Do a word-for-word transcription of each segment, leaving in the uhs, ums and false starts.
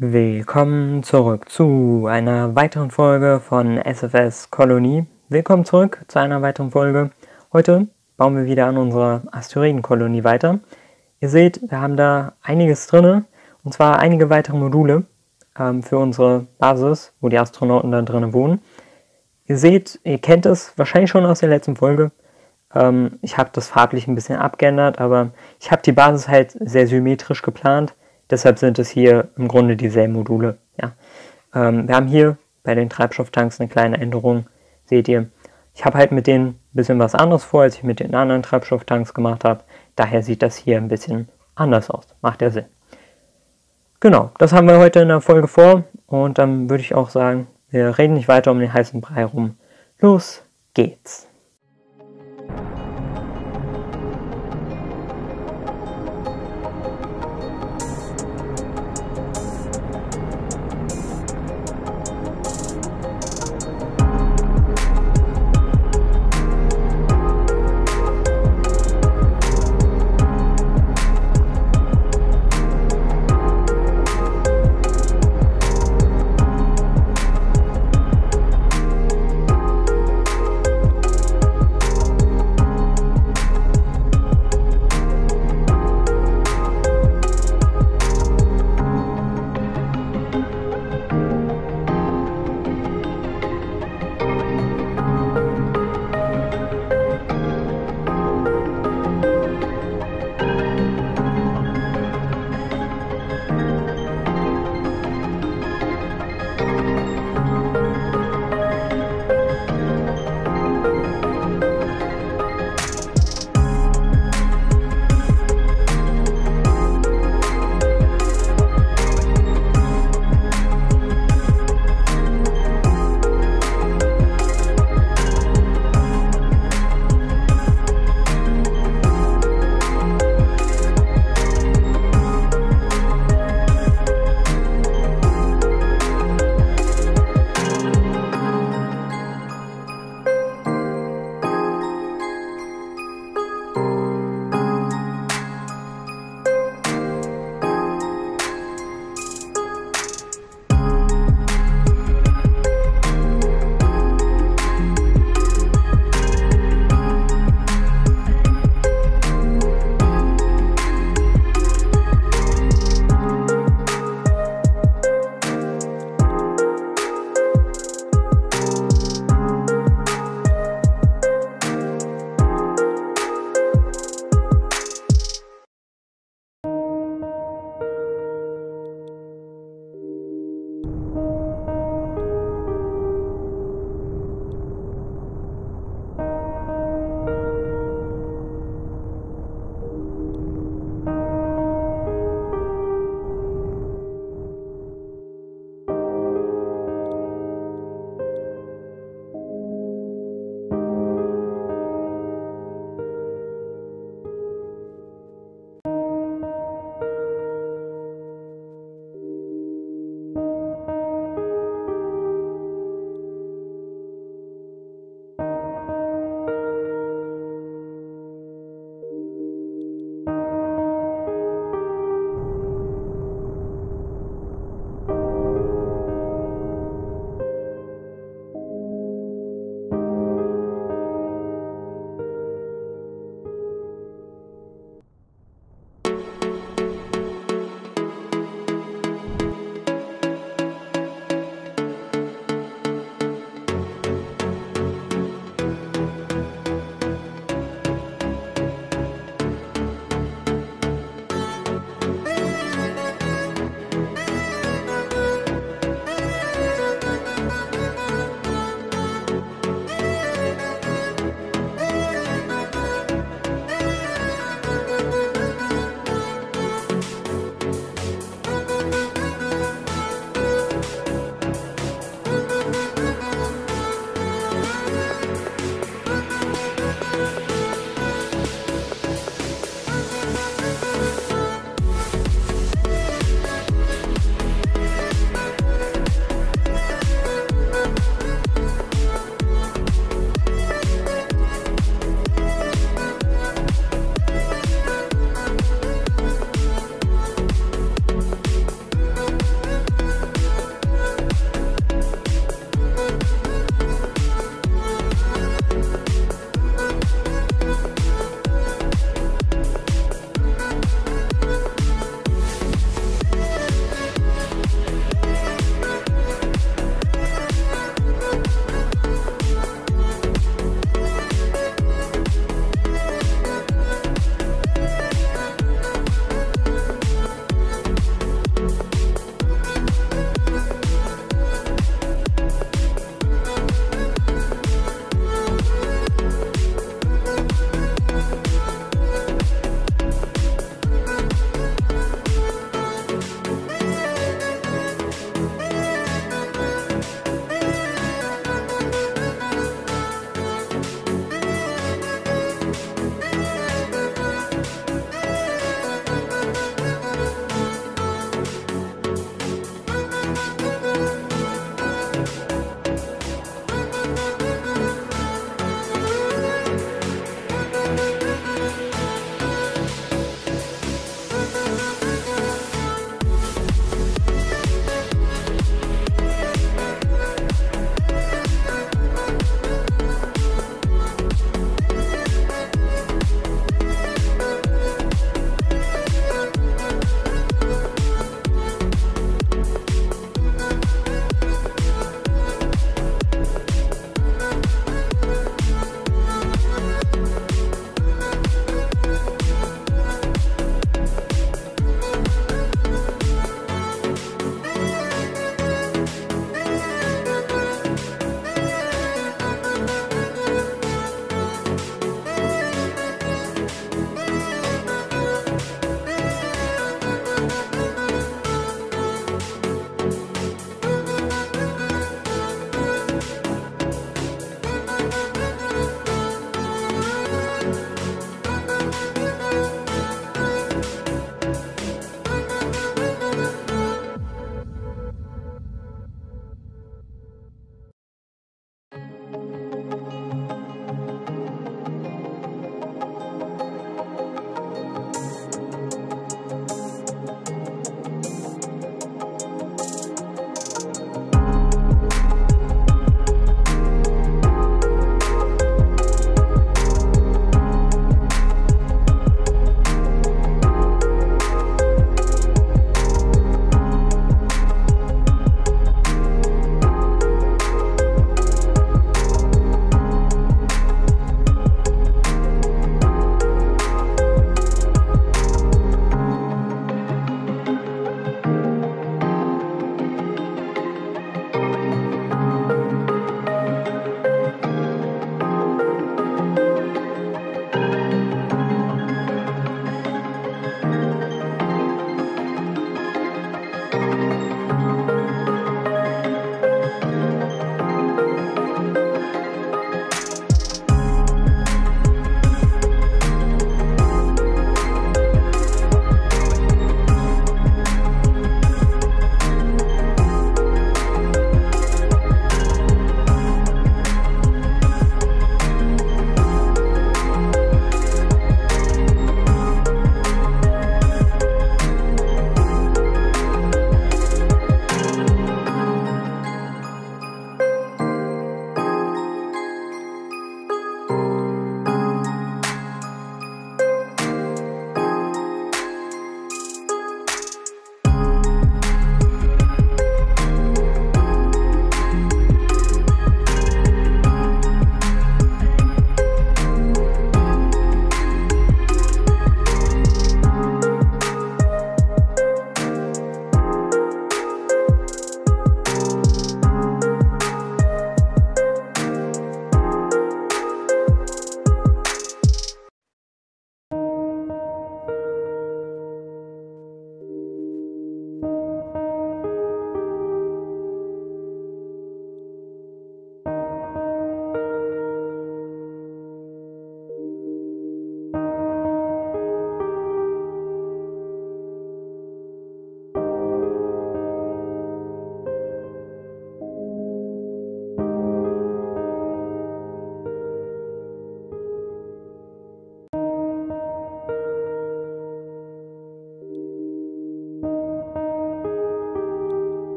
Willkommen zurück zu einer weiteren Folge von S F S Kolonie. Willkommen zurück zu einer weiteren Folge. Heute bauen wir wieder an unserer Asteroidenkolonie weiter. Ihr seht, wir haben da einiges drin, und zwar einige weitere Module ähm, für unsere Basis, wo die Astronauten da drin wohnen. Ihr seht, ihr kennt es wahrscheinlich schon aus der letzten Folge. Ähm, ich habe das farblich ein bisschen abgeändert, aber ich habe die Basis halt sehr symmetrisch geplant. Deshalb sind es hier im Grunde dieselben Module. Ja. Ähm, wir haben hier bei den Treibstofftanks eine kleine Änderung. Seht ihr, ich habe halt mit denen ein bisschen was anderes vor, als ich mit den anderen Treibstofftanks gemacht habe. Daher sieht das hier ein bisschen anders aus. Macht ja Sinn. Genau, das haben wir heute in der Folge vor. Und dann würde ich auch sagen, wir reden nicht weiter um den heißen Brei rum. Los geht's!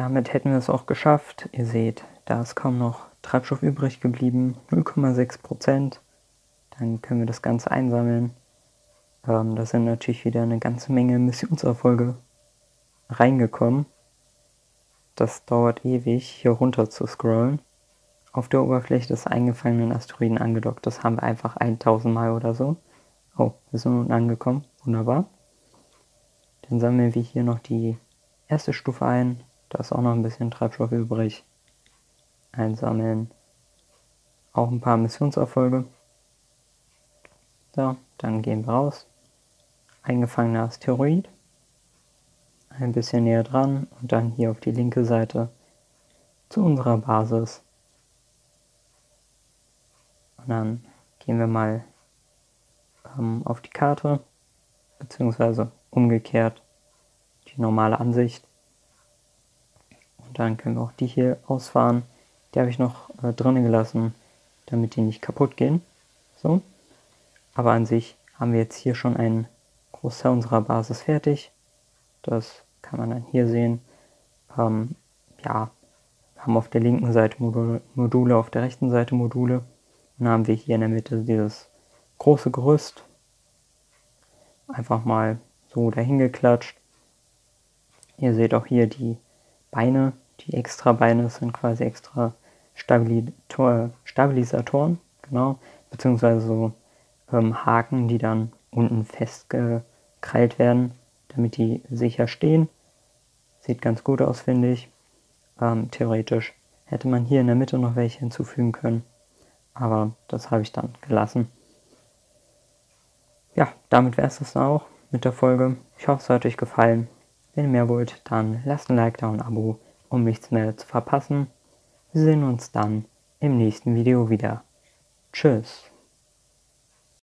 damit hätten wir es auch geschafft. Ihr seht, da ist kaum noch Treibstoff übrig geblieben, null Komma sechs Prozent. Dann können wir das Ganze einsammeln. Ähm, da sind natürlich wieder eine ganze Menge Missionserfolge reingekommen. Das dauert ewig, hier runter zu scrollen. Auf der Oberfläche des eingefangenen Asteroiden angedockt. Das haben wir einfach tausend Mal oder so. Oh, wir sind unten angekommen. Wunderbar. Dann sammeln wir hier noch die erste Stufe ein. Da ist auch noch ein bisschen Treibstoff übrig. Einsammeln. Auch ein paar Missionserfolge. So, dann gehen wir raus. Eingefangener Asteroid. Ein bisschen näher dran und dann hier auf die linke Seite zu unserer Basis. Und dann gehen wir mal ähm, auf die Karte, beziehungsweise umgekehrt die normale Ansicht. Und dann können wir auch die hier ausfahren. Die habe ich noch äh, drinnen gelassen, damit die nicht kaputt gehen. So. Aber an sich haben wir jetzt hier schon einen Großteil unserer Basis fertig. Das kann man dann hier sehen. Ähm, ja, wir haben auf der linken Seite Module, Module, auf der rechten Seite Module. Und dann haben wir hier in der Mitte dieses große Gerüst. Einfach mal so dahin geklatscht. Ihr seht auch hier die Beine, die extra Beine sind quasi extra Stabilitor, Stabilisatoren, genau, beziehungsweise so ähm, Haken, die dann unten festgekrallt werden, damit die sicher stehen. Sieht ganz gut aus, finde ich. Ähm, theoretisch hätte man hier in der Mitte noch welche hinzufügen können, aber das habe ich dann gelassen. Ja, damit wäre es das auch mit der Folge. Ich hoffe, es hat euch gefallen. Wenn ihr mehr wollt, dann lasst ein Like da und ein Abo, um nichts mehr zu verpassen. Wir sehen uns dann im nächsten Video wieder. Tschüss.